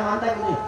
मानता है कि नहीं?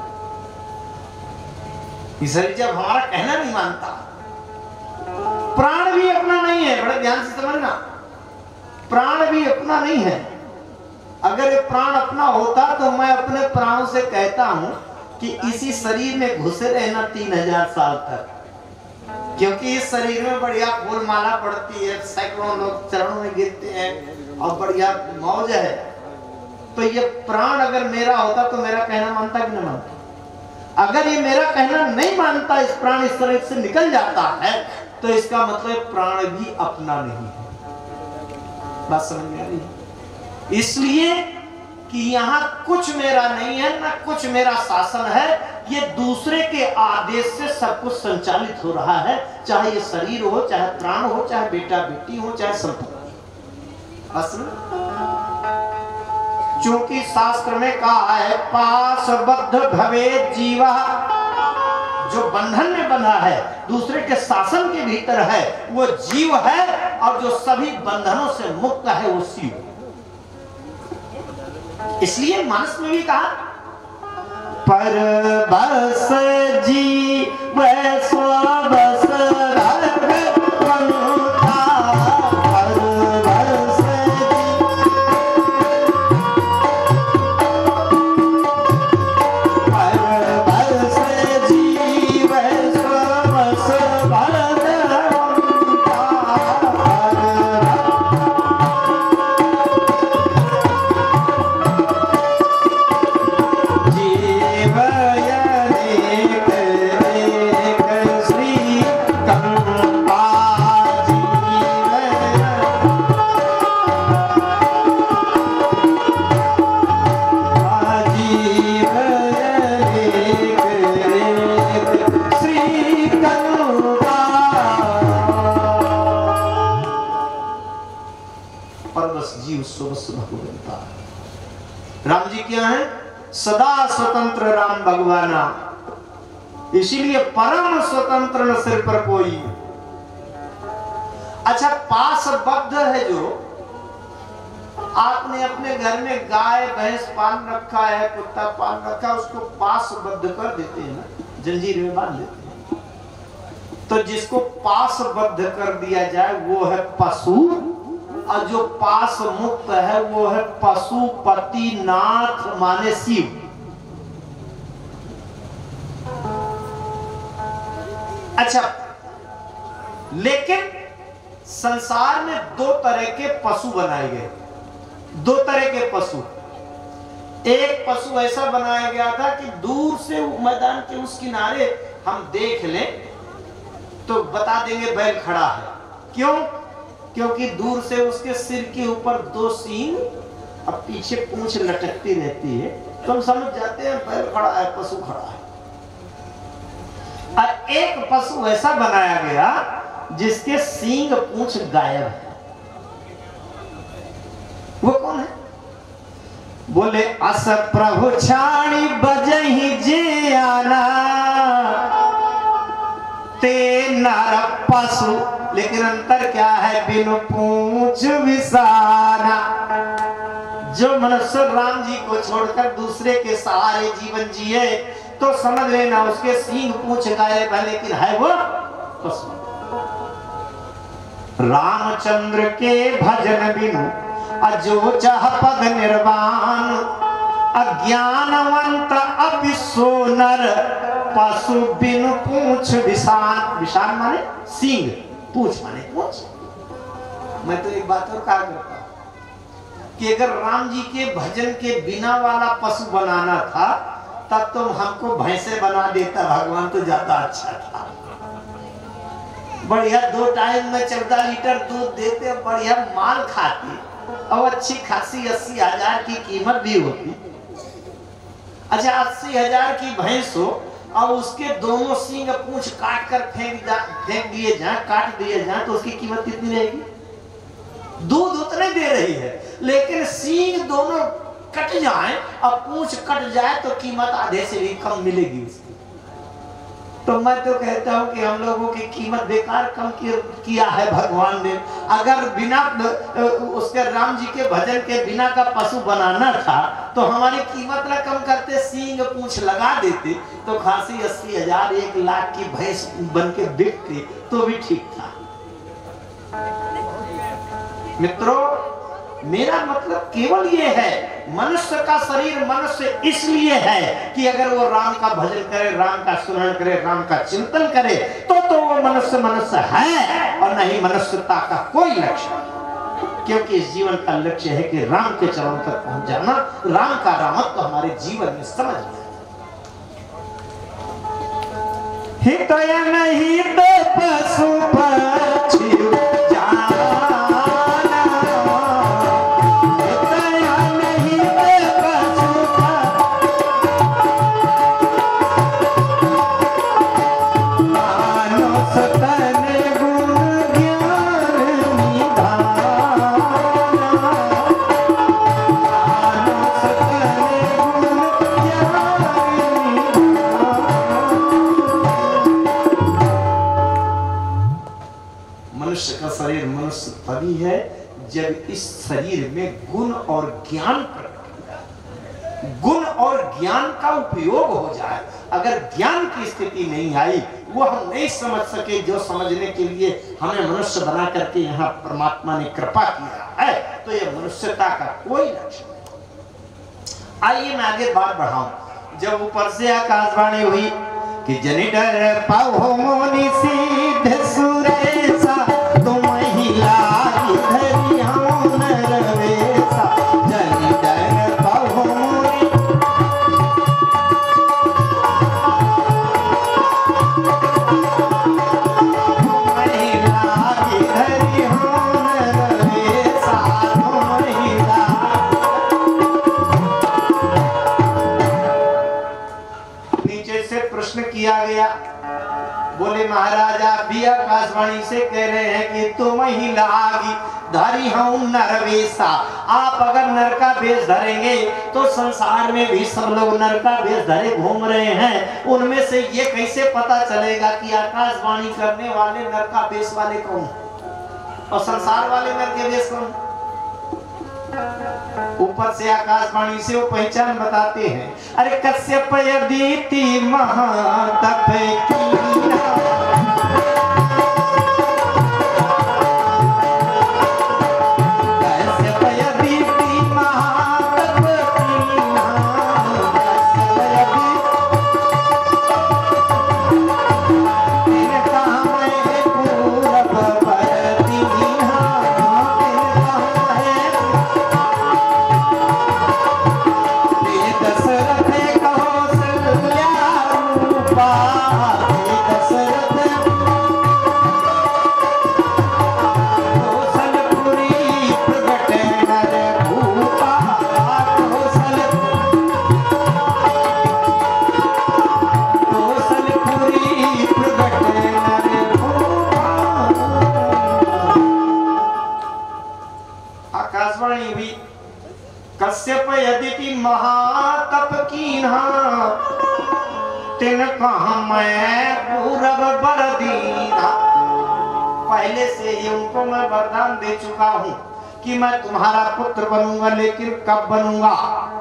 ये शरीर जब हमारा कहना नहीं मानता, प्राण भी अपना नहीं है, बड़े ध्यान से समझना, प्राण भी अपना नहीं है। अगर ये प्राण अपना होता तो मैं अपने प्राणों से कहता हूं कि इसी शरीर में घुसे रहना 3000 साल तक, क्योंकि इस शरीर में बढ़िया फूल माला पड़ती है, सैकड़ों लोग चरणों में गिरते हैं और बढ़िया मौज है। तो ये प्राण अगर मेरा होता तो मेरा कहना मानता कि नहीं मानता? अगर ये मेरा कहना नहीं मानता, इस प्राण इस शरीर से निकल जाता है, तो इसका मतलब प्राण भी अपना नहीं है। बात समझ में आ रही है? इसलिए कि यहां कुछ मेरा नहीं है, ना कुछ मेरा शासन है, ये दूसरे के आदेश से सब कुछ संचालित हो रहा है, चाहे ये शरीर हो, चाहे प्राण हो, चाहे बेटा बेटी हो, चाहे संपत्ति। असल चूंकि शास्त्र में कहा है पाशबद्ध भवेत् जीवा, जो बंधन में बंधा है, दूसरे के शासन के भीतर है, वो जीव है, और जो सभी बंधनों से मुक्त है वो शिव। इसलिए मानस में भी कहा पर बस जीव स्वबस राम जी क्या है? सदा स्वतंत्र राम भगवाना, इसीलिए परम स्वतंत्र न सिर पर कोई। अच्छा, पाशबद्ध है, जो आपने अपने घर में गाय भैंस पाल रखा है, कुत्ता पाल रखा है, उसको पाशबद्ध कर देते हैं ना, जंजीर में बांध देते हैं। तो जिसको पाशबद्ध कर दिया जाए वो है पशु, और जो पास मुक्त है वो है पशुपति नाथ माने शिव। अच्छा, लेकिन संसार में दो तरह के पशु बनाए गए, दो तरह के पशु। एक पशु ऐसा बनाया गया था कि दूर से मैदान के उस किनारे हम देख लें तो बता देंगे बैल खड़ा है। क्यों? क्योंकि दूर से उसके सिर के ऊपर दो सींग और पीछे पूंछ लटकती रहती है, तो हम समझ जाते हैं बैल खड़ा है, पशु खड़ा है। और एक पशु ऐसा बनाया गया जिसके सींग पूंछ गायब है। वो कौन है? बोले अस प्रभु छाणी बजही जे आना ते नर पशु, लेकिन अंतर क्या है? बिनु पूंछ विसाना। जो मनुष्य राम जी को छोड़कर दूसरे के सहारे जीवन जिए तो समझ लेना उसके सींग पूंछ गायब है, लेकिन है वो पशु। रामचंद्र के भजन बिनु अजो चाह पद निर्वाण, अज्ञानवंत अपि सोनर पशु बिनु पूंछ विशान। विशान माने सींग, पूंछ माने पूंछ। मैं तो एक बात और कहा करता हूं कि अगर राम जी के भजन के बिना वाला पशु बनाना था तब तो हमको भैंसे बना देता भगवान, तो ज्यादा अच्छा था। बढ़िया 2 टाइम में 14 लीटर दूध देते, बढ़िया माल खाती और अच्छी खासी 80,000 की कीमत भी होती। अच्छा, 80,000 की भैंस हो और उसके दोनों सींग पूंछ काट कर फेंक दिए जाए, काट दिए जाए, तो उसकी कीमत कितनी रहेगी? दूध उतने दे रही है, लेकिन सींग दोनों कट जाए और पूंछ कट जाए तो कीमत आधे से भी कम मिलेगी उसकी। तो मैं तो कहता हूं कि हम लोगों की कीमत बेकार कम किया है भगवान ने। अगर बिना उसके राम जी के भजन के बिना का पशु बनाना था तो हमारी कीमत ना कम करते, सींग पूंछ लगा देते तो खासी 80,000 1 लाख की भैंस बन के बिकते तो भी ठीक था। मित्रों, मेरा मतलब केवल ये है, मनुष्य का शरीर मनुष्य इसलिए है कि अगर वो राम का भजन करे, राम का स्मरण करे, राम का चिंतन करे तो वो मनुष्य मनुष्य है और नहीं मनुष्यता का कोई लक्ष्य। क्योंकि इस जीवन का लक्ष्य है कि राम के चरणों तक पहुंच जाना, राम का रामत्व हमारे जीवन में समझ में हितया नहीं तो पशु पक्षी शरीर मनुष्य तभी है जब इस शरीर में गुण और ज्ञान प्रकट, गुण और ज्ञान का उपयोग हो जाए। अगर ज्ञान की स्थिति नहीं आई, वो हम नहीं समझ सके, जो समझने के लिए हमें मनुष्य बना करके यहाँ परमात्मा ने कृपा किया है, तो ये मनुष्यता का कोई लक्ष्य नहीं। आइए मैं आगे बात बढ़ाऊं। जब ऊपर से आकाशवाणी हुई कि जनि डर पाओ मोनि सीध सुरेसा, तुम ही लागी धरी हम नरवेसा, जनि डर पाओ मोनि, तुम ही लागी धरी हम नरवेसा, तुम ही लागी। नीचे से प्रश्न किया गया, बोले महाराज आप भी आकाशवाणी से कह रहे हैं कि तुम ही लागी धारी हूं नरवेसा, आप अगर नर का वेश धरेंगे तो संसार में भी सब लोग नर का वेश धरे घूम रहे हैं, उनमें से ये कैसे पता चलेगा कि आकाशवाणी करने वाले नर का वेश वाले कौन और संसार वाले नर के वेश कौन? ऊपर से आकाशवाणी से वो पहचान बताते हैं। अरे कश्यप यदीति महातप कीना, कश्यप यदीति महातप कीना, तिनका मैं पूरब पर दीना, कश्यप यदिति महातप कीन्हा, तिनका मैं पूरब बर दीना। पहले से ही उनको मैं वरदान दे चुका हूं कि मैं तुम्हारा पुत्र बनूंगा, लेकिन कब बनूंगा?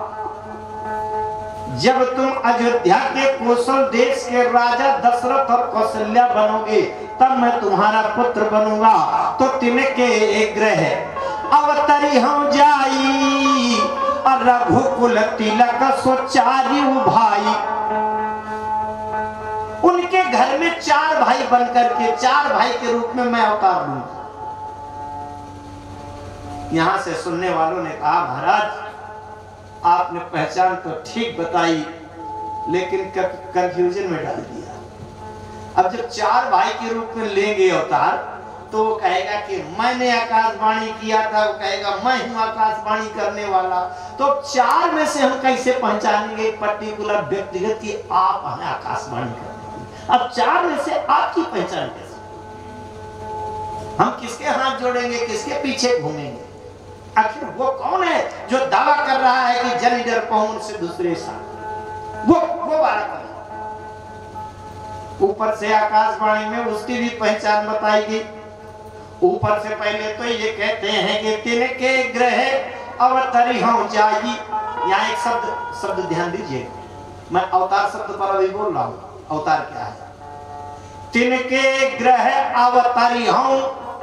जब तुम अयोध्या के कौशल देश के राजा दशरथ और कौशल्या बनोगे तब मैं तुम्हारा पुत्र बनूंगा। तो तिनके ग्रह अवतरी हम जाई और रघुकुल तिलक सोचारी भाई। उनके घर में 4 भाई बनकर के 4 भाई के रूप में मैं अवतार लूंगा। यहां से सुनने वालों ने कहा महाराज आपने पहचान तो ठीक बताई लेकिन कंफ्यूजन में डाल दिया। अब जब 4 भाई के रूप में लेंगे अवतार तो वो कहेगा कि मैंने आकाशवाणी किया था, वो कहेगा मैं हूं आकाशवाणी करने वाला। तो 4 में से हम कैसे पहचानेंगे पर्टिकुलर व्यक्तिगत कि आप हमें आकाशवाणी करने? अब 4 में से आपकी पहचान कैसे? हम किसके हाथ जोड़ेंगे, किसके पीछे घूमेंगे? आखिर वो कौन है जो दावा कर रहा है कि जन डर पाऊं से दूसरे साथ? वो वाला कौन? ऊपर से आकाशवाणी में उसकी भी पहचान बताई गई। ऊपर से पहले तो ये कहते हैं कि तिनके ग्रह अवतरी हो जाई। यहाँ एक शब्द ध्यान दीजिए, मैं अवतार शब्द पर अभी बोल रहा हूँ। अवतार क्या है? तिनके ग्रह अवतरी हो,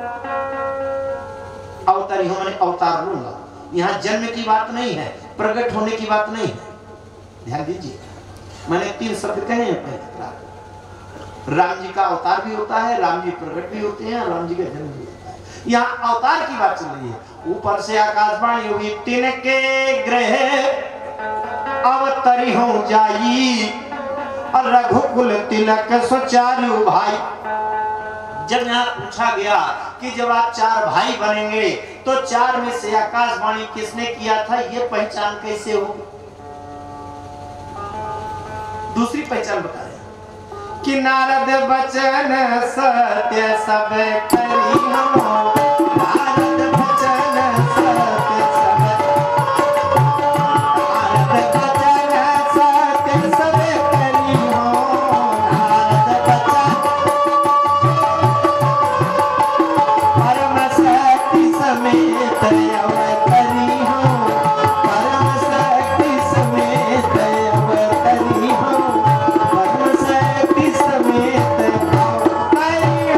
अवतरी हो मैंने अवतार लूंगा। यहाँ जन्म की बात नहीं है, प्रकट होने की बात नहीं है। ध्यान दीजिए, मैंने 3 शब्द कहे हैं पहले। राम जी का अवतार भी होता है, राम जी प्रकट भी होते हैं, राम जी का जन्म भी होता है। यहाँ अवतार की बात चल रही है। ऊपर से आकाशवाणी हुई, तिनके ग्रह अवतरी हो जाई और रघुकुल तिलक सुचारू भाई। जब यहाँ पूछा गया कि जब आप 4 भाई बनेंगे तो 4 में से आकाशवाणी किसने किया था, ये पहचान कैसे होगी? दूसरी पहचान बताया कि नारद बचन सत्य सब करी हो, नारद बचन सत्य सब, नारद बचन सत्य सब करी हो, नारद बचन परम शक्ति समेत अवतरी हो, परम शक्ति समेत अवतरी हो, परम शक्ति समेत अवतरी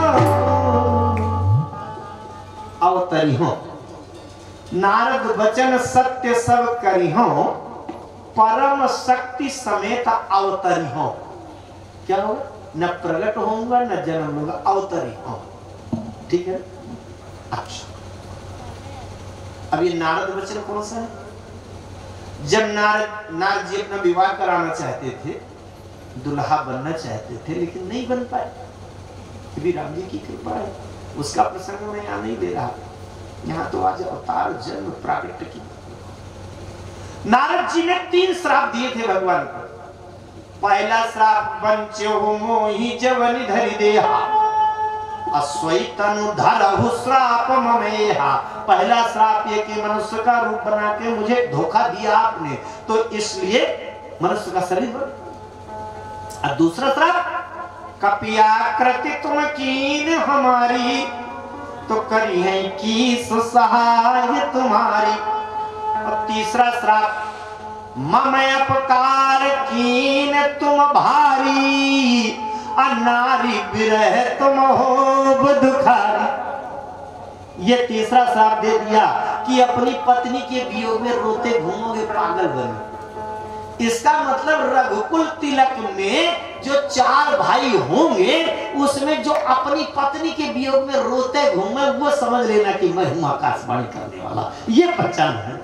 हो। नारद बचन सत्य सब करी हो, परम शक्ति समेत अवतरी हो। क्या होगा? न प्रकट होऊंगा न जन्म लूंगा, अवतरी हो। ठीक है? अच्छा, अब ये नारद बचन कौन सा है? जब नारद जी अपना विवाह कराना चाहते थे, दुल्हा बनना चाहते थे, लेकिन नहीं बन पाए। भी राम जी की कृपा है, उसका प्रसंग मैं यहाँ नहीं दे रहा। यहाँ तो आज अवतार जन्म प्राकट्य की। नारद जी ने 3 श्राप दिए थे भगवान को। पहला श्राप, बंचो मोहि जवनि धरि देहा, अस्वैतनु धरहु श्राप ममेहा। पहला श्राप ये कि मनुष्य का रूप बना के मुझे धोखा दिया आपने, तो इसलिए मनुष्य का शरीर बना। और दूसरा श्राप, कपियाकृति तुम कीन हमारी, तो करी है की सहाय तुम्हारी। और तीसरा श्राप, मम अपकार कीन तुम भारी, अनारी विरह तुम हो दुखारी। ये तीसरा श्राप दे दिया कि अपनी पत्नी के वियोग में रोते घूमोगे, पागल बने। इसका मतलब रघुकुल तिलक में जो 4 भाई होंगे, उसमें जो अपनी पत्नी के वियोग में रोते घूमे, वो समझ लेना कि मैं हूं आकाशवाणी करने वाला। ये पहचान है।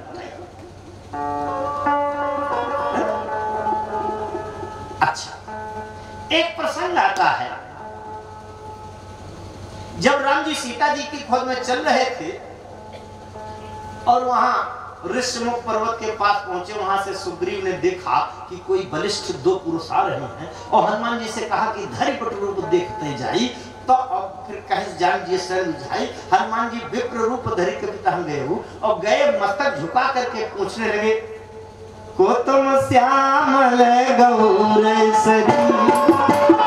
अच्छा, एक प्रसंग आता है, जब राम जी सीता जी की खोज में चल रहे थे और वहां ऋषमुख पर्वत के पास पहुंचे, वहां से सुग्रीव ने देखा कि कोई बलिष्ठ 2 पुरुष आ रहे हैं और हनुमान जी से कहा कि धरिपट रूप देखते जाई। तो अब फिर कहे जान जी शरण जाई। हनुमान जी विप्र रूप धरि कपिता गए हो और गए, मस्तक झुका करके पूछने लगे, को तुम श्यामल गौर सरी,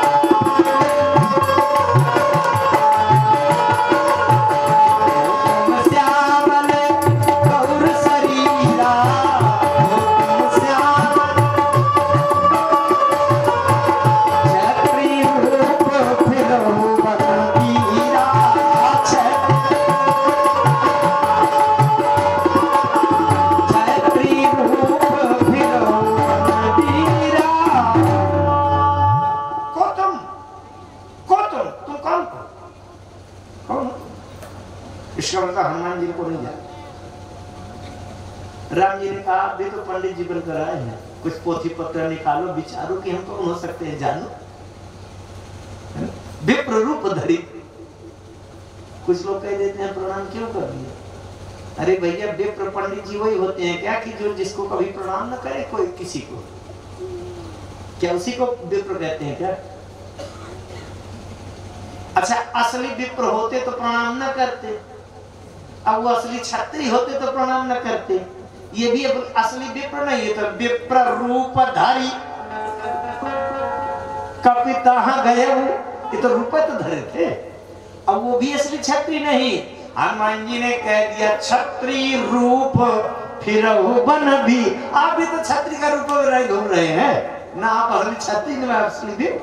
हनुमान जी को नहीं जानते। राम जी ने कहा, आप भी तो पंडित जी बनकर आए हैं, कुछ पोथी पत्र निकालो, विचारो कि हम कौन हो सकते हैं, जानो। विप्र रूप धरि। कुछ लोग कह देते हैं प्रणाम क्यों कर दिए? अरे भैया, विप्र पंडित जी वही होते हैं क्या कि जो जिसको कभी प्रणाम न करे कोई किसी को? क्या उसी को विप्र कहते हैं क्या? अच्छा, असली विप्र होते तो प्रणाम न करते, अब वो असली क्षत्रिय होते तो प्रणाम न करते। ये भी असली विप्र नहीं है, तो विप्र रूप धारी कपिता गए, ये तो रुपए तो धरे थे, अब वो भी असली छत्री नहीं। हनुमान जी ने कह दिया छत्री रूप फिर बन भी, आप भी तो छत्री का रूप में घूम रहे हैं ना, आप असली छत्री में असली भी।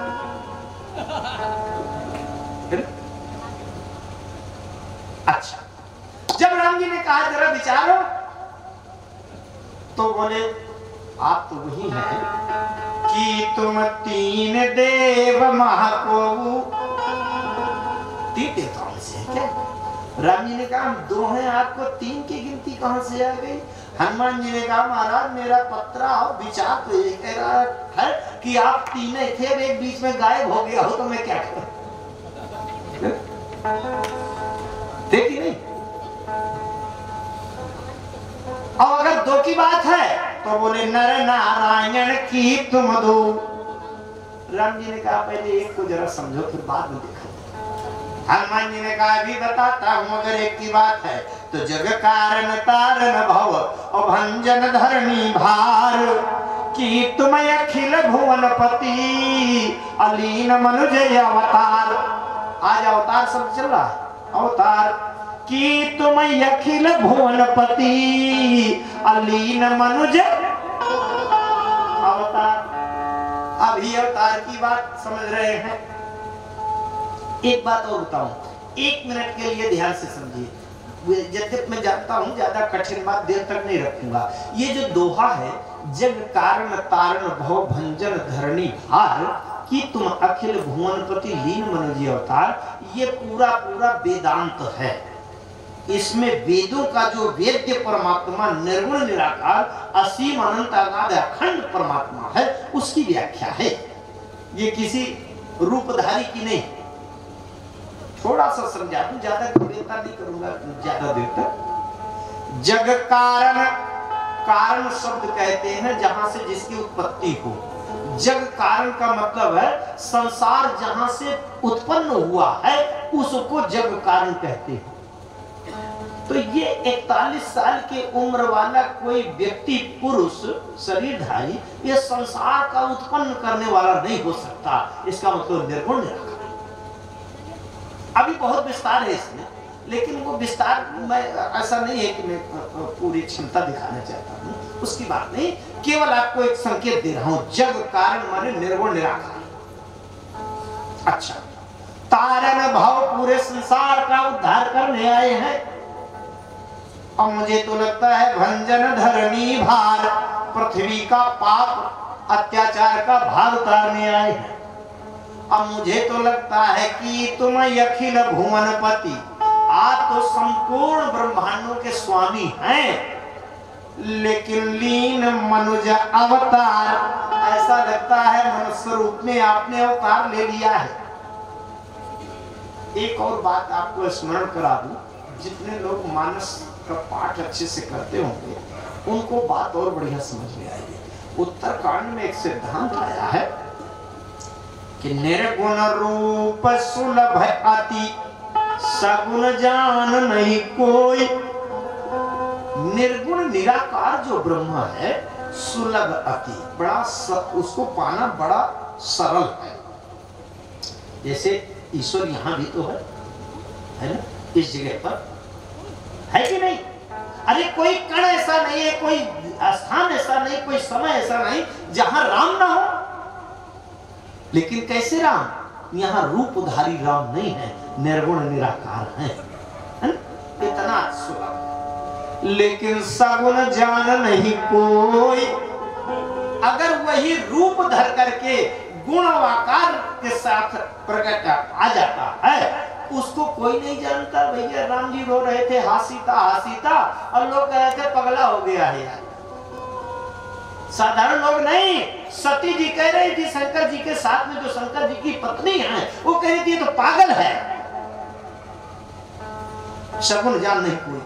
अच्छा, जब राम जी ने कहा जरा विचारो, तो बोले आप तो वही हैं कि तुम तीन देव महाप्रभु। तीन देवताओं से है क्या? राम जी ने कहा हम दो हैं, आपको तीन की गिनती कहां से आ गई? हनुमान जी ने कहा महाराज मेरा पत्रा और विचार तो ये कह रहा है कि आप तीन थे, अब एक बीच में गायब हो गया हो तो मैं क्या करूं? देखी नहीं? और अगर दो की बात है तो बोले नर नारायण की तुम दो। राम जी ने कहा पहले एक को जरा समझो फिर बाद में देखो। हनुमान जी ने कहा अभी बताता हूं, अगर एक की बात है तो जग कारण तारण भव और भंजन धरणी भार कि तुम अखिल भुवनपति अलीन मनुज अवतार। आज अवतार सब चल रहा है, अवतार कि तुम अखिल भुवनपति अलीन मनुज अवतार। अभी अवतार की बात समझ रहे हैं। एक बात और बताऊं, 1 मिनट के लिए ध्यान से समझिए, जब मैं जानता हूं ज्यादा कठिन बात देर तक नहीं रखूंगा। ये जो दोहा है, जग कारण तारण भव भंजन धरणी भार कि तुम अखिल भुवनपति लीन मनुज अवतार, ये पूरा पूरा वेदांत है। इसमें वेदों का जो वेद्य परमात्मा निर्गुण निराकार असीम अनंत अनाद अखंड परमात्मा है, उसकी व्याख्या है। ये किसी रूपधारी की नहीं। थोड़ा सा समझा दूं, ज्यादा गंभीरता नहीं करूंगा ज्यादा देर तक। जग कारण, कारण शब्द कहते हैं जहां से जिसकी उत्पत्ति हो। जग कारण का मतलब है संसार जहां से उत्पन्न हुआ है उसको जग कारण कहते हैं। तो ये 41 साल की उम्र वाला कोई व्यक्ति पुरुष शरीरधारी ये संसार का उत्पन्न करने वाला नहीं हो सकता। इसका मतलब निर्गुण निराकार। अभी बहुत विस्तार है इसमें, लेकिन वो विस्तार में ऐसा नहीं है कि मैं पूरी क्षमता दिखाना चाहता हूँ, उसकी बात नहीं, केवल आपको एक संकेत दे रहा हूं। जग कारण माने निर्गुण निराकार। अच्छा, तारण भाव पूरे संसार का उद्धार करने आए हैं। और मुझे तो लगता है भंजन धरणी भार, पृथ्वी का पाप अत्याचार का भार उतारने आए हैं। अब मुझे तो लगता है कि तुम अखिल भुवनपति, आप तो संपूर्ण ब्रह्मांडों के स्वामी हैं, लेकिन लीन मनुज अवतार, ऐसा लगता है मनुष्य रूप में आपने अवतार ले लिया है। एक और बात आपको स्मरण करा दूं, जितने लोग मानस का पाठ अच्छे से करते होंगे उनको बात और बढ़िया समझ में आएगी। उत्तरकांड में एक सिद्धांत आया है कि निर्गुण रूप सुलभ अति, सगुण जान नहीं कोई। निर्गुण निराकार जो ब्रह्म है सुलभ अति, बड़ा उसको पाना बड़ा सरल है। जैसे ईश्वर यहाँ भी तो है ना, इस जगह पर है कि नहीं? अरे कोई कण ऐसा नहीं है, कोई स्थान ऐसा नहीं, कोई समय ऐसा नहीं जहां राम ना हो। लेकिन कैसे राम? यहाँ रूपधारी राम नहीं है, निर्गुण निराकार है, इतना सुलभ। लेकिन सगुण जान नहीं कोई। अगर वही रूप धर करके गुण आकार के साथ प्रकट आ जाता है, उसको कोई नहीं जानता। भैया राम जी रो रहे थे हासीता हासीता, और लोग कह रहे थे पगला हो गया है यार। साधारण लोग नहीं, सती जी कह रही थी शंकर जी के साथ में, जो शंकर जी की पत्नी है वो कह रही थी तो पागल है। शगुन जान नहीं कोई।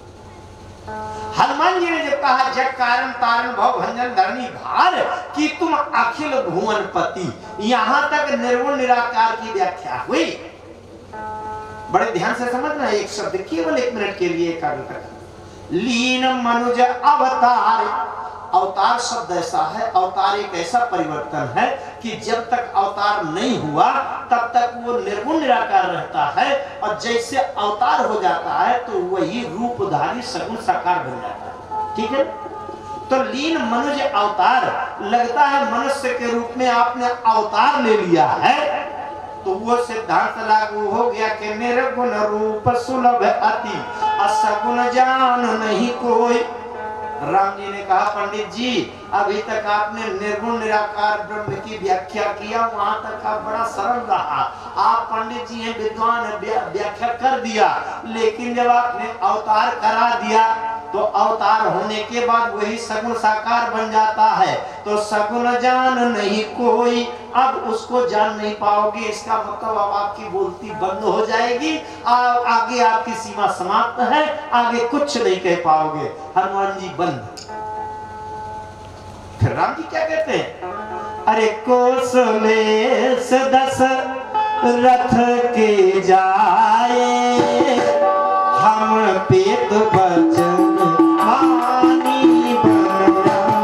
हनुमान जी ने जब कहा जग कारण तारण भव भंजन धरणी भार कि तुम अखिल भुवनपति, यहां तक निर्गुण निराकार की व्याख्या हुई। बड़े ध्यान से समझना, एक शब्द केवल 1 मिनट के लिए एकाग्रता। लीन मनुज अवतार, अवतार शब्द ऐसा है, अवतार एक ऐसा परिवर्तन है कि जब तक अवतार नहीं हुआ तब तक वो निर्गुण निराकार रहता है, और जैसे अवतार हो जाता है तो वही रूपधारी सगुण साकार बन जाता है। ठीक है, तो लीन मनुष्य अवतार, लगता है मनुष्य के रूप में आपने अवतार ले लिया है, तो वो सिद्धांत लागू हो गया कि निर्गुण रूप सुलभ अति, असगुण जान नहीं कोई। राम जी ने कहा, पंडित जी अभी तक आपने निर्गुण निराकार ब्रह्म की व्याख्या किया, वहां तक आप बड़ा सरल रहा, आप पंडित जी हैं, विद्वान, व्याख्या कर दिया, लेकिन जब आपने अवतार करा दिया तो अवतार होने के बाद वही सगुण साकार बन जाता है, तो सगुण जान नहीं कोई, अब उसको जान नहीं पाओगे, इसका मतलब अब आपकी बोलती बंद हो जाएगी, आगे आपकी सीमा समाप्त है, आगे कुछ नहीं कह पाओगे। हनुमान जी बंद। फिर राम जी क्या कहते हैं, अरे कौशलेश दशरथ के जाए, हम पेत बचन मानी बन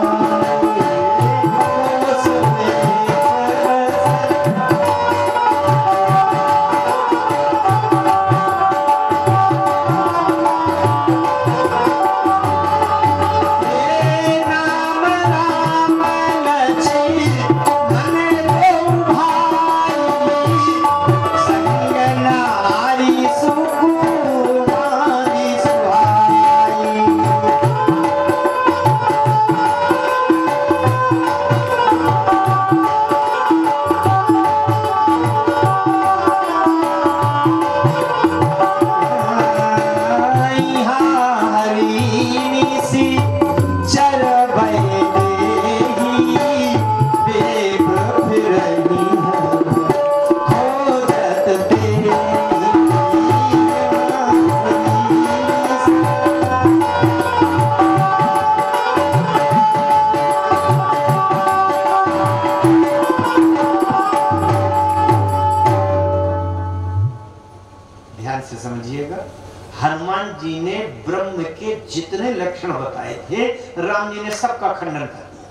जितने लक्षण बताए थे राम जी ने सबका खंडन कर दिया।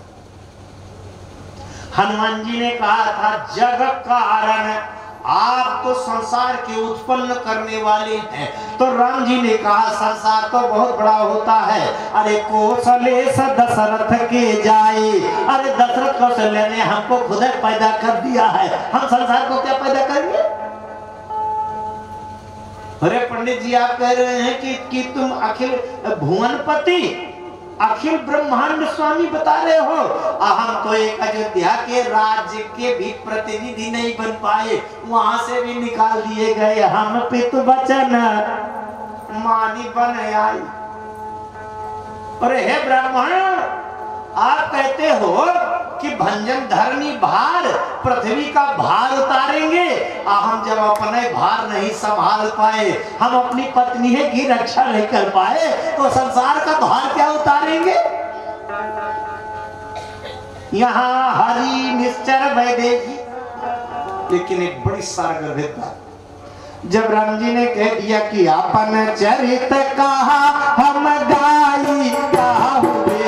हनुमान जी ने कहा था जग कारण, आप तो संसार के उत्पन्न करने वाले हैं, तो राम जी ने कहा संसार तो बहुत बड़ा होता है। अरे कौशलेश दशरथ के जाए, अरे दशरथ कौशल्य ने हमको खुद पैदा कर दिया है, हम संसार को क्या पैदा करेंगे। अरे पंडित जी आप कह रहे हैं कि तुम अखिल भुवनपति, अखिल ब्रह्मांड स्वामी बता रहे हो, हम तो एक अयोध्या के राज्य के भी प्रतिनिधि नहीं बन पाए, वहां से भी निकाल दिए गए, हम पितु वचन मानी बन आई। अरे हे ब्राह्मण, आप कहते हो कि भंजन धरनी भार, पृथ्वी का भार उतारेंगे, हम जब अपने भार नहीं संभाल पाए, हम अपनी पत्नी की रक्षा नहीं कर पाए, तो संसार का भार क्या उतारेंगे। यहाँ हरि निश्चर वैदेही, लेकिन एक बड़ी सारगर्भिता, जब राम जी ने कह दिया कि अपन चरित कहा हम गाई, कहा हुए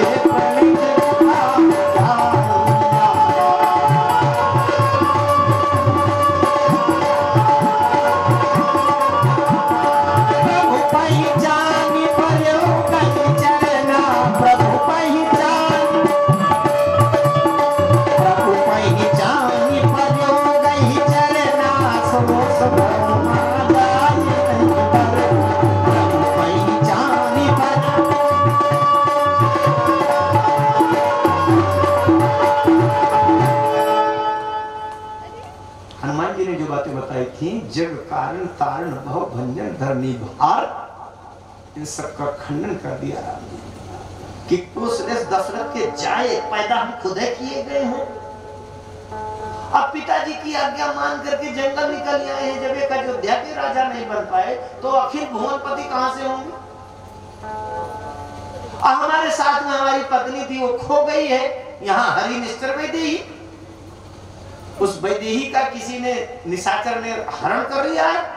जग कारण तारण भव भंजन धरनी भार, इन सबका खंडन कर दिया कि कौशलेश दशरथ के जाए, पैदा हम खुद किए गए हैं। अब पिताजी की आज्ञा मान करके जंगल निकल आए हैं, जब एक अयोध्या के राजा नहीं बन पाए तो अखिल भुवनपति कहां से होंगे। हमारे साथ में हमारी पत्नी थी, वो खो गई है, यहाँ हरि निश्चर वैदेही, उस वैदेही का किसी ने निशाचर ने हरण कर लिया है।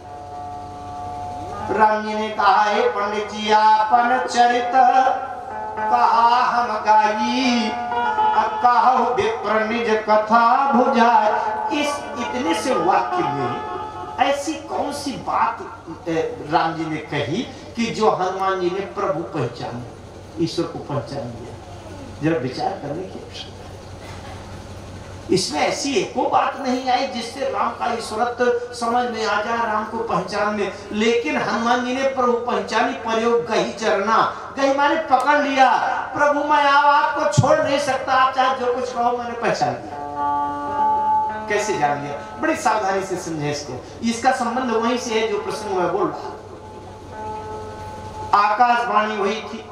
राम जी ने कहा हे पंडित जी, आपन चरित कहा हम गाई, कहो विप्र निज कथा भुजाई। इस इतने से वाक्य में ऐसी कौन सी बात राम जी ने कही कि जो हनुमान जी ने प्रभु पहचान, ईश्वर को पहचान दिया? जरा विचार करने की आवश्यकता है। इसमें ऐसी एको बात नहीं आई जिससे राम का ईश्वरत्व समझ में आ जाए, राम को पहचान में। लेकिन हनुमान जी ने प्रभु पहचानी, प्रयोग गही चरना, गही माने पकड़ लिया। प्रभु मैं आपको छोड़ नहीं सकता, आप चाहे जो कुछ कहो, मैंने पहचान लिया। कैसे जान लिया? बड़ी सावधानी से समझे इसको। इसका संबंध वहीं से है जो प्रसंग मैं बोल रहा। आकाशवाणी हुई थी।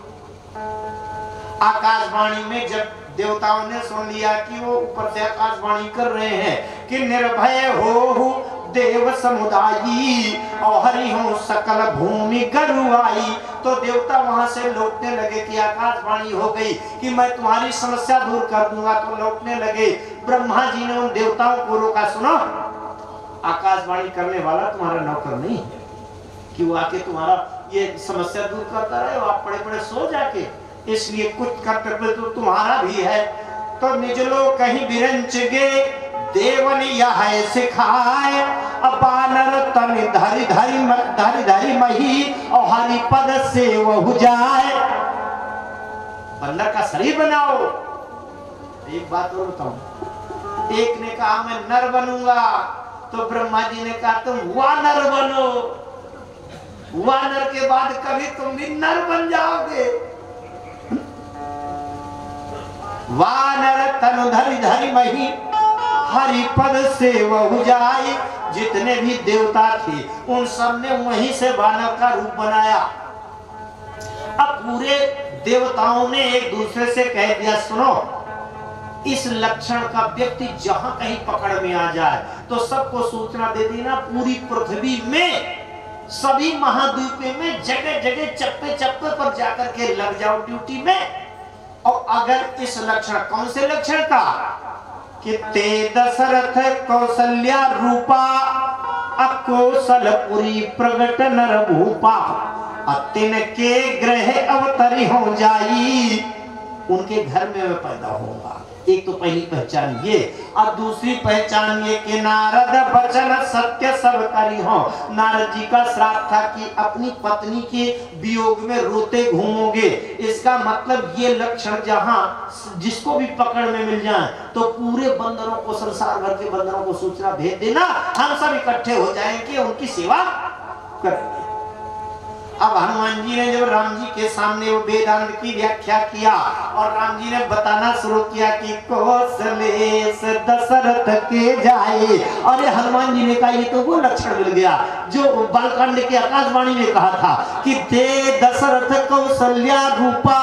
आकाशवाणी में जब देवताओं ने सुन लिया कि वो ऊपर से आकाशवाणी कर रहे हैं कि निर्भय हो देव समुदायी और हरि हो सकल भूमि गरुआई, तो देवता वहां से लौटने लगे कि आकाशवाणी हो गई कि मैं तुम्हारी समस्या दूर कर दूंगा, तो लौटने लगे। ब्रह्मा जी ने उन देवताओं को रोका, सुनो, आकाशवाणी करने वाला तुम्हारा नौकर नहीं है कि वो आके तुम्हारा ये समस्या दूर करता रहे, आप पड़े पड़े सो जाके, इसलिए कुछ कर्तव्य तो तुम्हारा भी है। तो निजलो कहीं बिरंच गे देवन यह सिखाए, बानर तन धरि धरि मही और हरि पद से वह जाए। बंदर का शरीर बनाओ। एक बात और बताऊं, एक ने कहा मैं नर बनूंगा, तो ब्रह्मा जी ने कहा तुम वानर बनो, वानर के बाद कभी तुम भी नर बन जाओगे। वानर तनु धरि धरि मही हरि पद से वह जाए। जितने भी देवता थे उन सब ने वहीं से वानर का रूप बनाया। अब पूरे देवताओं ने एक दूसरे से कह दिया, सुनो, इस लक्षण का व्यक्ति जहां कहीं पकड़ में आ जाए तो सबको सूचना दे देना। पूरी पृथ्वी में सभी महाद्वीपों में जगह जगह चप्पे चप्पे पर जाकर के लग जाओ ड्यूटी में। और अगर इस लक्षण, कौन से लक्षण का, कि ते दशरथ कौशल्या रूपा अकौशलपुरी प्रगट नर भूपा, तिन के ग्रह अवतरी हो जाई, उनके घर में मैं पैदा होऊंगा। एक तो पहली पहचान ये, और दूसरी पहचान ये कि नारद वचन सत्य सब करी हो। नारद जी का श्राप था कि अपनी पत्नी के वियोग में रोते घूमोगे। इसका मतलब ये लक्षण जहां जिसको भी पकड़ में मिल जाए तो पूरे बंदरों को, संसार भर के बंदरों को सूचना भेज देना, हम सब इकट्ठे हो जाएंगे, उनकी सेवा करेंगे। अब हनुमान जी ने जब राम जी के सामने वो वेदांत की व्याख्या किया और राम जी ने बताना शुरू किया कि कौशलेश दशरथ के जाए, और हनुमान जी ने कहा ये तो वो लक्षण मिल गया जो बालकांड के आकाशवाणी ने कहा था कि दे दशरथ कौशल्या रूपा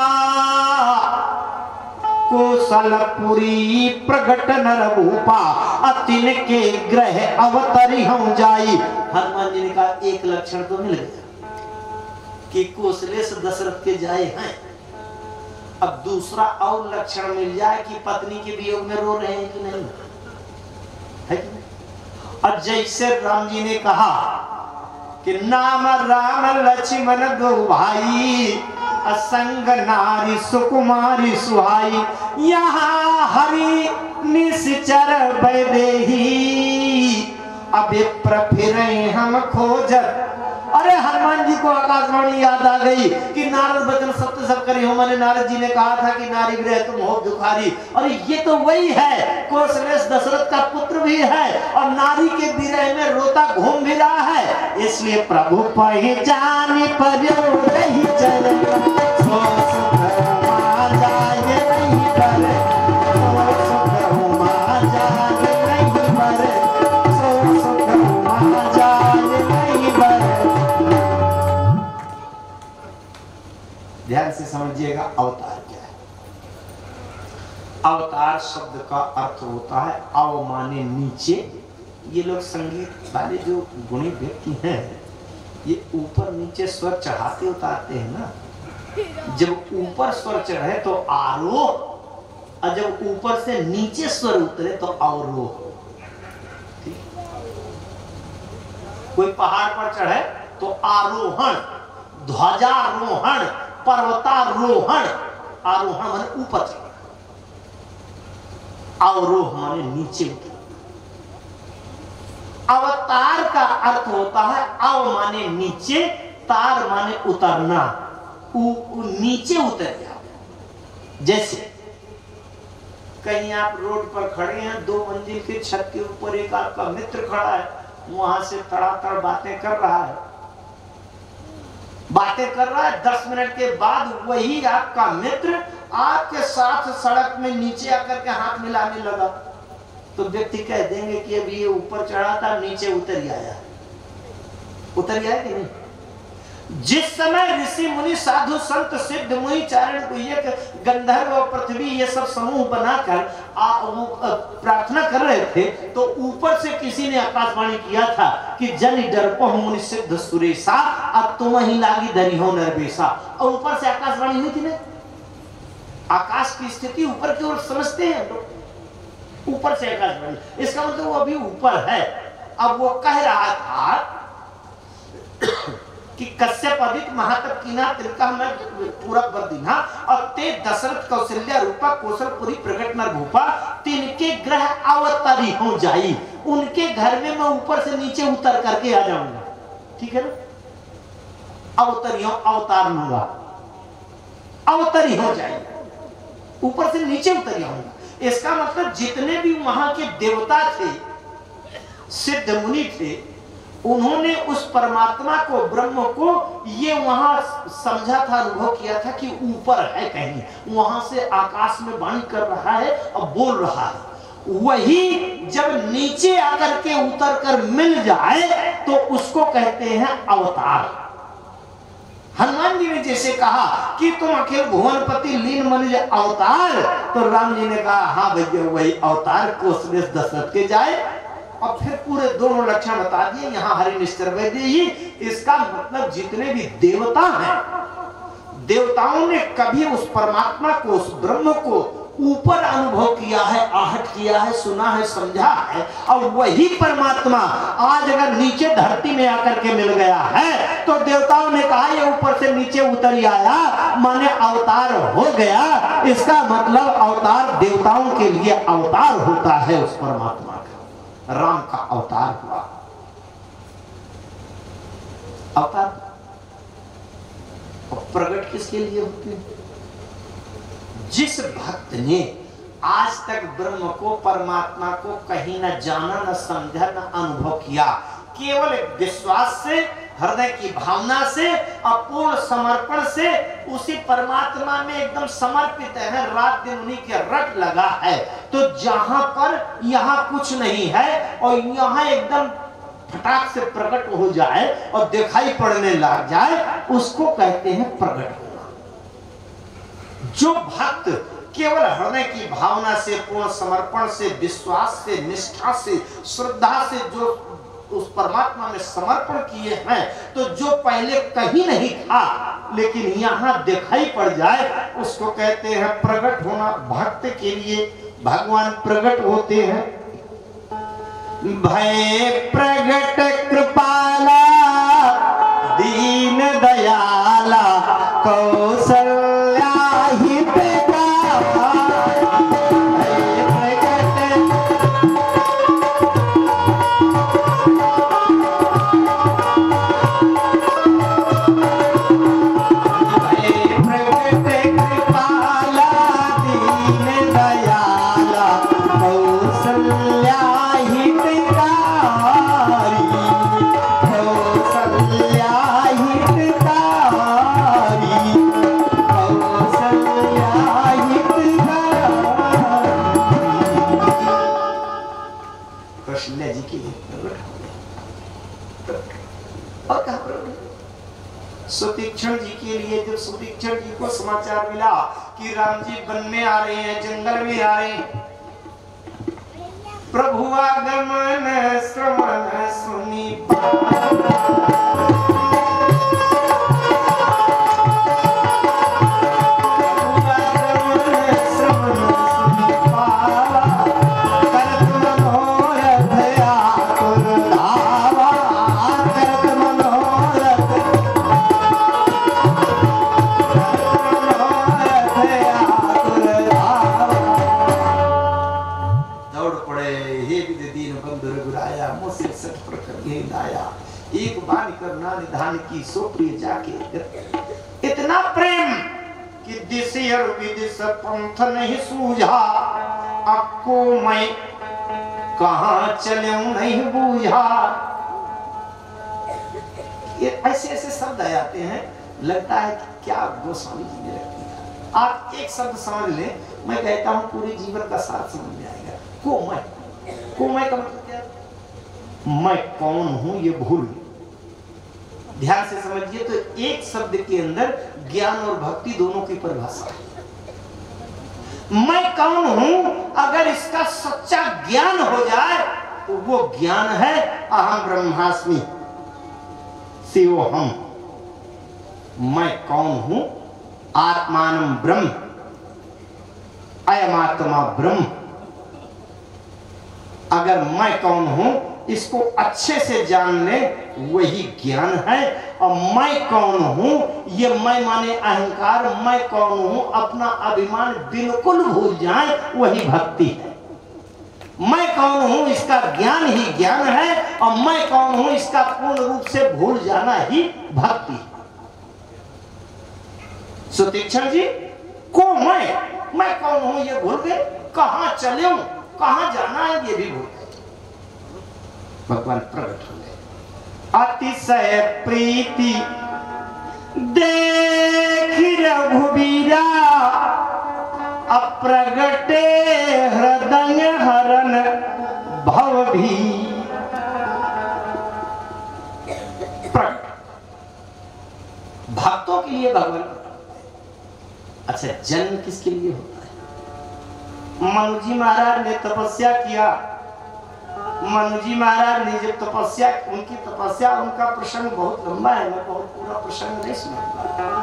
कौशलपुरी प्रगट नर भूपा, अतिन के ग्रह अवतरी हम जाई। हनुमान जी ने कहा एक लक्षण तो मिल गया कि कौशलेश दशरथ के जाए हैं। अब दूसरा और लक्षण मिल जाए कि पत्नी के वियोग में रो रहे हैं कि नहीं, है कि नहीं? और जैसे राम जी ने कहा कि नाम राम लक्ष्मण दो भाई, असंग नारी सुकुमारी सुहाई, यहाँ हरि निश्चर बैदेही, अबे प्रफिरे हम खोजत। अरे हनुमान जी को आकाशवाणी याद आ गई कि नारद वचन सत्य सब करी हो। मैंने नारद जी ने कहा था कि नारी गृह तुम हो दुखारी, और ये तो वही है, कौशलेश दशरथ का पुत्र भी है और नारी के विरह में रोता घूम भी रहा है। इसलिए प्रभु पहचान पर नहीं चले, सो सुख हुआ जाए नहीं पर, सो सुख हुआ जाए नहीं पर, सो सुख हुआ जाए नहीं पर। ध्यान से समझिएगा अवतार क्या है। अवतार शब्द का अर्थ होता है अव माने नीचे। ये लोग संगीत वाले जो गुणी व्यक्ति हैं ये ऊपर नीचे स्वर चढ़ाते उतारते हैं ना। जब ऊपर स्वर चढ़े तो आरोह, और जब ऊपर से नीचे स्वर उतरे तो अवरोह। कोई पहाड़ पर चढ़े तो आरोहण, ध्वजारोहण, पर्वतारोहण, आरोहण माने ऊपर चढ़ना, अवरोह माने नीचे उतरना। अवतार का अर्थ होता है अव माने नीचे, तार माने उतरना, नीचे उतर जाओ। जैसे कहीं आप रोड पर खड़े हैं, 2 मंजिल के छत के ऊपर एक आपका मित्र खड़ा है, वहां से तड़ातड़ बातें कर रहा है, 10 मिनट के बाद वही आपका मित्र आपके साथ सड़क में नीचे आकर के हाथ मिलाने लगा, तो व्यक्ति कह देंगे कि अभी ये ऊपर चढ़ा था, नीचे उतर ही आया। उतर गया कि नहीं? जिस समय ऋषि मुनि साधु संत सिद्ध मुनि चारण गुह्यक गंधर्व और पृथ्वी ये सब समूह बनाकर प्रार्थना कर रहे थे, तो ऊपर से किसी ने आकाशवाणी किया था कि जन डरपो मुनि सिद्ध सुरेशा, अब तुम ही लागी धरी हो नरवेशा। और ऊपर से आकाशवाणी हुई थी ना। आकाश की स्थिति ऊपर की ओर समझते हैं लोग, ऊपर से आकाशवाणी, इसका मतलब वो अभी ऊपर है। अब वो कह रहा था कि कश्यप अधिक महातप कीना तिलका में पूरा बर्दिना, और ते दशरथ कौशल्या रूपा कौशलपुरी प्रकट नर भूपा, तिनके ग्रह अवतरी हो जाई, उनके घर में मैं ऊपर से नीचे उतर करके आ जाऊंगा। ठीक है ना? अवतरियों अवतार लूंगा, अवतरी हो जाएगा, ऊपर से नीचे उतर जाऊंगा। इसका मतलब जितने भी वहां के देवता थे, सिद्ध मुनि थे, उन्होंने उस परमात्मा को, ब्रह्म को ये वहां समझा था, अनुभव किया था कि ऊपर है कहीं, वहां से आकाश में वाणी कर रहा है और बोल रहा है। वही जब नीचे आकर के उतर कर मिल जाए तो उसको कहते हैं अवतार। हनुमान जी ने जैसे कहा कि तुम अखिल भुवनपति लीन मनुज अवतार, तो राम जी ने कहा हाँ भैया वही अवतार, कौशलेश दशरथ के जाए। और फिर पूरे दोनों लक्षण बता दिए यहाँ हरि निश्चर वैद्य ही। इसका मतलब जितने भी देवता हैं, देवताओं ने कभी उस परमात्मा को, उस ब्रह्म को ऊपर अनुभव किया है, आहट किया है, सुना है, समझा है। और वही परमात्मा आज अगर नीचे धरती में आकर के मिल गया है तो देवताओं ने कहा ये ऊपर से नीचे उतर ही आया, माने अवतार हो गया। इसका मतलब अवतार देवताओं के लिए अवतार होता है उस परमात्मा का। राम का अवतार हुआ। अवतार प्रकट किसके लिए होते हैं? जिस भक्त ने आज तक ब्रह्म को, परमात्मा को कहीं न जाना, न समझा, न अनुभव किया, केवल विश्वास से, हृदय की भावना से, अपूर्ण समर्पण से उसी परमात्मा में एकदम समर्पित है, रात दिन उन्हीं के रट लगा है। तो जहां पर यहाँ कुछ नहीं है और यहाँ एकदम फटाक से प्रकट हो जाए और दिखाई पड़ने लग जाए, उसको कहते हैं प्रकट होना। जो भक्त केवल हृदय की भावना से, पूर्ण समर्पण से, विश्वास से, निष्ठा से, श्रद्धा से जो उस परमात्मा में समर्पण किए हैं, तो जो पहले कहीं नहीं था लेकिन यहाँ दिखाई पड़ जाए, उसको कहते हैं प्रकट होना। भक्त के लिए भगवान प्रकट होते हैं। भय प्रगट कृपाला दीन दयाला कौशल्या हितकारी। सुतीक्षण जी के लिए, जब सुतीक्षण जी को समाचार मिला कि राम जी वन में आ रहे हैं, जंगल में आ रहे हैं, प्रभु आगमन श्रवण सुनी Yeah. दौड़ पड़े, हे विधि दीन बंधु रघुराया, मोसे सठ प्रकर ये लाया, एक बान करना निधान की सो प्रिय जाके। इतना प्रेम कि दिशे और विदिश पंथ नहीं सूझा, आपको मैं कहाँ चले नहीं बूझा। ये ऐसे ऐसे शब्द आते हैं, लगता है कि क्या गोस्वामी जी ने रख दिया। आप एक शब्द समझ ले, मैं कहता हूँ पूरे जीवन का साथ समझ में आएगा। को मैं का मतलब क्या? मैं कौन हूं ये भूल। ध्यान से समझिए, तो एक शब्द के अंदर ज्ञान और भक्ति दोनों की परिभाषा है। मैं कौन हूं, अगर इसका सच्चा ज्ञान हो जाए तो वो ज्ञान है अहम ब्रह्मास्मि, शिवोहम। मैं कौन हूं? आत्मानं ब्रह्म, अयमात्मा ब्रह्म। अगर मैं कौन हूं इसको अच्छे से जान ले, वही ज्ञान है। और मैं कौन हूं, ये मैं माने अहंकार, मैं कौन हूं अपना अभिमान बिल्कुल भूल जाए, वही भक्ति है। मैं कौन हूं इसका ज्ञान ही ज्ञान है, और मैं कौन हूं इसका पूर्ण रूप से भूल जाना ही भक्ति है। सुतीक्षण जी को मैं कौन हूं ये भूल गए, कहां चले हूं, कहां जाना है ये भी भूल गए। भगवान प्रकट हो गए। अतिशय प्रीति देख रघुबीरा, अप्रगटे हृदय हरण भव भी प्रकट। भक्तों के लिए भगवान। अच्छा, जन्म किसके लिए होता है? मनु जी महाराज ने तपस्या किया। मनु जी महाराज ने जब तपस्या, उनकी तपस्या, उनका प्रसंग बहुत लंबा है, मैं बहुत पूरा प्रसंग नहीं सुनाऊंगा।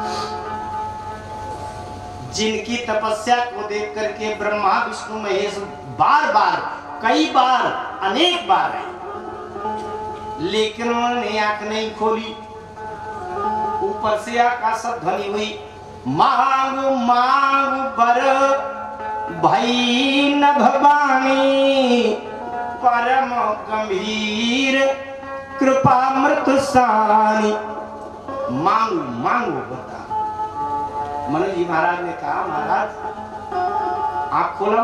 जिनकी तपस्या को देख करके ब्रह्मा विष्णु महेश बार बार, कई बार, अनेक बार आए, लेकिन उन्होंने आंख नहीं खोली। ऊपर से आकाश ध्वनि हुई, मांग मांग बर भई न भवानी, परम गंभीर कृपामृत सानी। मांगो मांगो बता। मनु जी महाराज ने कहा, महाराज आंख खोला।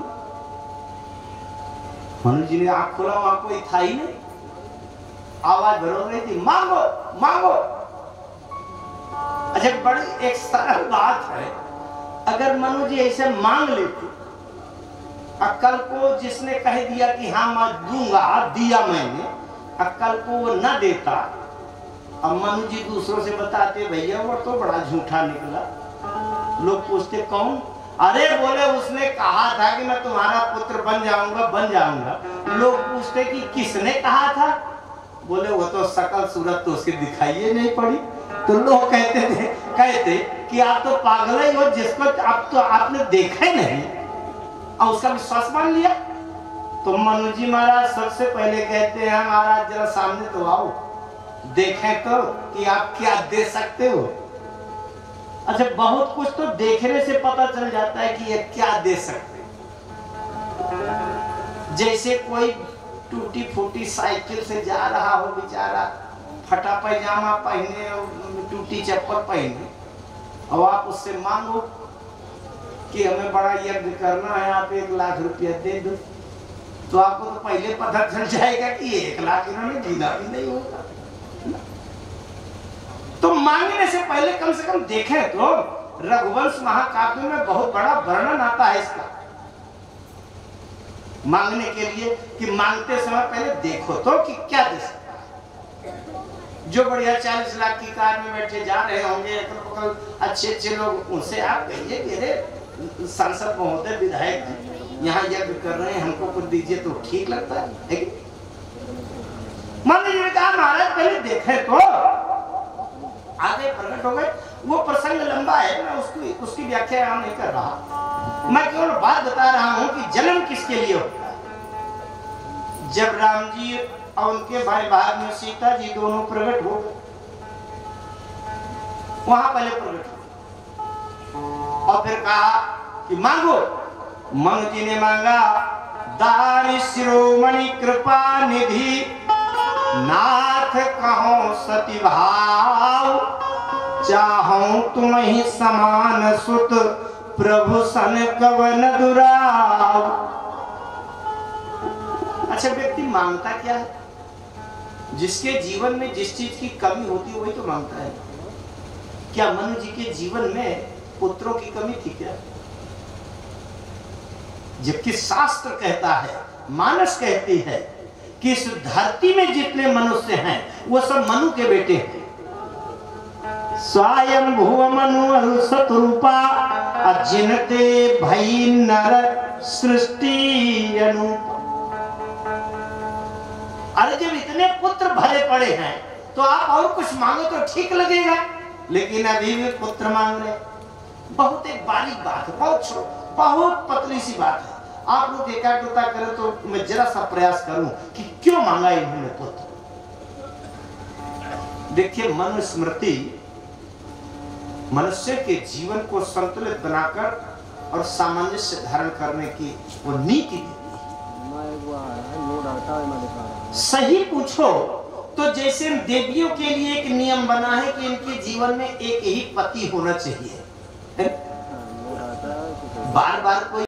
मनु जी ने आंख खोला, वहां कोई था ही नहीं। आवाज भर रही थी, मांगो मांगो। अच्छा, बड़ी एक सरल बात है, अगर मनु जी ऐसे मांग लेते, अक्कल को जिसने कह दिया कि हाँ मैं दूंगा, दिया मैंने, अक्कल को वो न देता। अब मनु जी दूसरों से बताते, भैया वो तो बड़ा झूठा निकला। लोग पूछते कौन? अरे बोले उसने कहा था कि मैं तुम्हारा पुत्र बन जाऊंगा, बन जाऊंगा। लोग पूछते कि किसने कहा था? बोले वो तो शकल सूरत तो उसकी दिखाई नहीं पड़ी। तो लोग कहते कि आप तो पागल ही हो, जिसको आप तो आपने देखा ही नहीं और उसका विश्वास मान लिया। तो मनु जी महाराज सबसे पहले कहते हैं, महाराज जरा सामने तो आओ, देखें तो कि आप क्या दे सकते हो। अच्छा, बहुत कुछ तो देखने से पता चल जाता है कि ये क्या दे सकते। जैसे कोई टूटी फूटी साइकिल से जा रहा हो बेचारा, फटा पैजामा पहने और टूटी चप्पल पहने, और आप उससे मांगो कि हमें बड़ा यज्ञ करना है, आप 1 लाख रुपया दे दो, तो आपको तो पहले पता चल जाएगा कि 1 लाख इन्होंने गिना भी नहीं होगा। तो मांगने से पहले कम से कम देखें तो। रघुवंश महाकाव्य में बहुत बड़ा वर्णन आता है इसका, मांगने के लिए, कि मांगते समय पहले देखो तो कि क्या दे सकता है। जो बढ़िया 40 लाख की कार में बैठे जा रहे होंगे, तो अच्छे अच्छे लोग, उनसे आप कहिए मेरे सांसद महोदय, विधायक जी यहाँ यज्ञ कर रहे हैं, हमको कुछ दीजिए, तो ठीक लगता है कि? मनु जी ने कहा, महाराज पहले देखे तो। आगे प्रकट हो गए। वो प्रसंग लंबा है, मैं उसकी व्याख्या यहाँ नहीं कर रहा, मैं केवल बात बता रहा हूँ कि जन्म किसके लिए होता है। जब राम जी और उनके भाई भाग में सीता जी दोनों प्रकट हो गए, वहां पहले प्रकट हो और फिर कहा कि मांगो। मनु जी ने मांगा, दान शिरोमणि कृपा निधि नाथ कहो सती भाव चाहूं तुम ही समान सुत प्रभु सन कवन दुराव। अच्छा, व्यक्ति मांगता क्या है? जिसके जीवन में जिस चीज की कमी होती है वही तो मांगता है। क्या मनु जी के जीवन में पुत्रों की कमी थी क्या? जबकि शास्त्र कहता है, मानस कहती है कि इस धरती में जितने मनुष्य हैं वो सब मनु के बेटे हैं। स्वयं भुव मनु सतरूपा अजिनते भई नर सृष्टि अनूप। अरे जब इतने पुत्र भरे पड़े हैं तो आप और कुछ मांगो तो ठीक लगेगा, लेकिन अभी भी पुत्र मांग रहे। बहुत एक बारीक बात है, बहुत पतली सी बात है। आप लोग एकाग्रता करें तो मैं जरा सा प्रयास करूं कि क्यों मांगा इन्होंने पुत्र। देखिए, मनुस्मृति मनुष्य के जीवन को संतुलित बनाकर और सामंजस्य धारण करने की वो नीति देती है। सही पूछो तो जैसे देवियों के लिए एक नियम बना है कि इनके जीवन में एक ही पति होना चाहिए, बार बार कोई